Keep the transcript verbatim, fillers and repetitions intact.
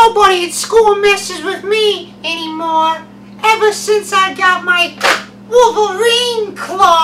Nobody at school messes with me anymore ever since I got my Wolverine Claw.